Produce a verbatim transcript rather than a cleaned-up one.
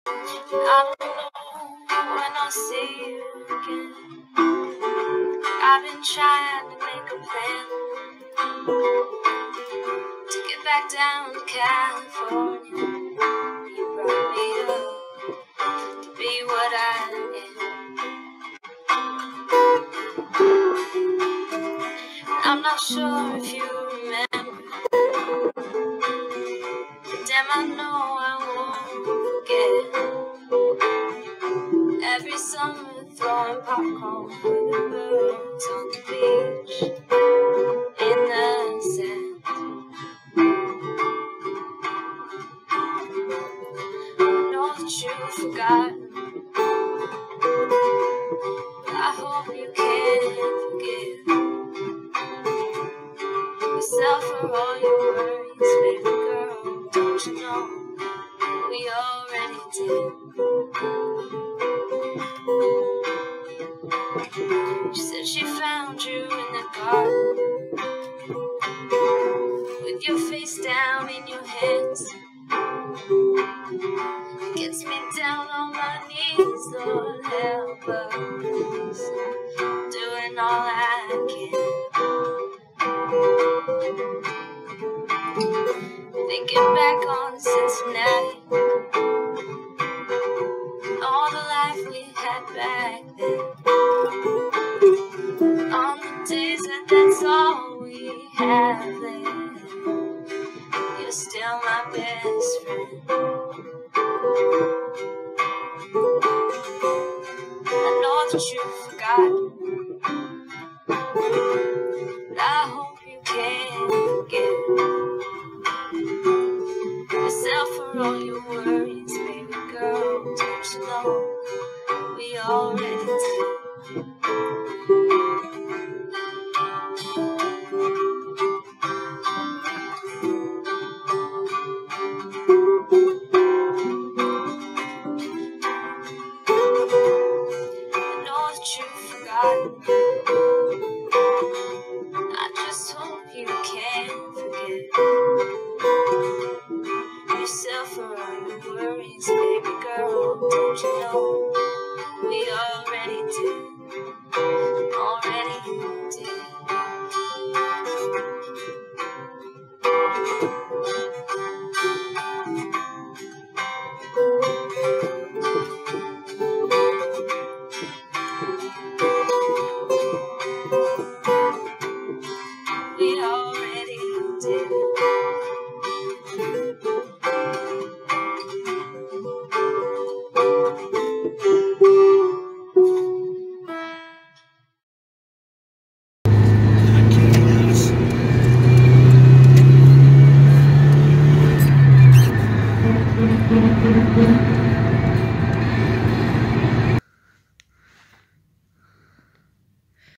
I don't know when I'll see you again. I've been trying to make a plan to get back down to California. You brought me up to be what I am. I'm not sure if you remember, but damn, I know I won't forget. Every summer throwing popcorn for the birds on the beach in the sand. I know that you forgot, but I hope you can forgive yourself for all your worries, baby girl. Don't you know we already did? She said she found you in the garden with your face down in your hands. Gets me down on my knees, Lord help us, doing all I can. Thinking back on Cincinnati, all the life we had back then. On the days that that's all we have left, you're still my best friend. I know that you forgot, but I hope you can forgive yourself for all your worries, baby girl. Don't you know we already did? You forgot. I just hope you can forget yourself for all your worries, baby girl. Don't you know we are